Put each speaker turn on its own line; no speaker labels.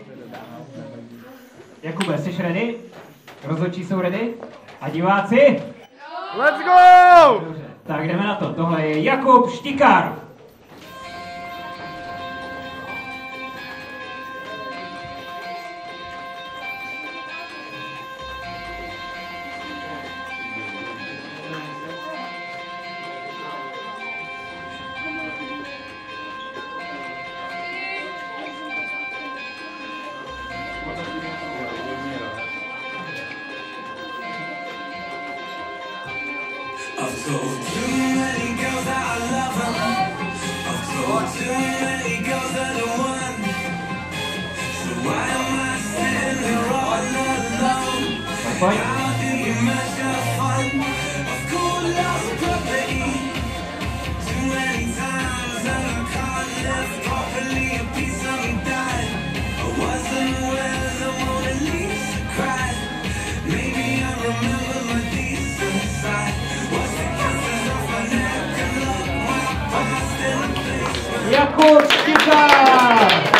Jakube, jsi ready? Rozhodčí jsou ready? A diváci?
Let's go!
Dobře, tak jdeme na to. Tohle je Jakub Štikár.
I've told too many girls that I love them. I've told too many girls that I want. So why am I sitting here all alone? How do you measure fun? Of course, lost property. Too many times and I can't live properly. A piece of me died. I wasn't where the Mona Lisa cried. Maybe I remember my decent side.
Jakub Štikár!